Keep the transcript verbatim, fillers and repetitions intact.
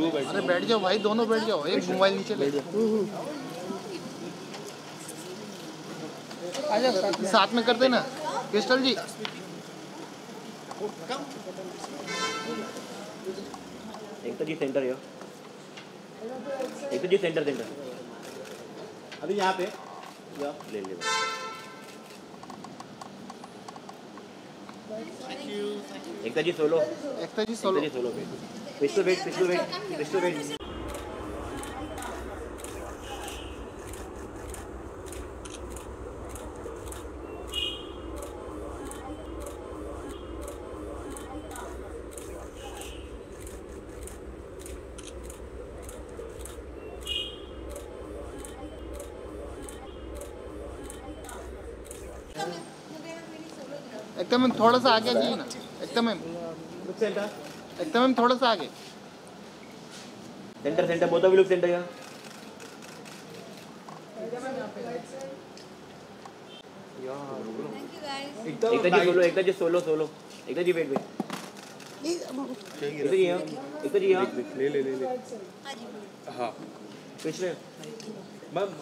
अरे बैठ जाओ भाई, दोनों बैठ जाओ, एक मोबाइल नीचे ले जाओ। साथ में कर देना क्रिस्टल जी। एक तो जी सेंटर है, एक तो जी सेंटर सेंटर अभी यहाँ पे ले ले। एक जी सोलो, एक जी सोलो, जी सोलो पे pistol wait, pistol wait, pistol wait. एकदम मैम थोड़ा सा आगे जाइए ना, एकदम मैम, सेंटर, एकदम मैम थोड़ा सा आगे। Centre centre, both of you look centre. यहाँ एक तो जी सोलो, एक तो जी सोलो सोलो, एक तो जी वेट वेट, एक तो जी यहाँ, एक तो जी यहाँ, ले ले ले ले। हाँ पिछले मैम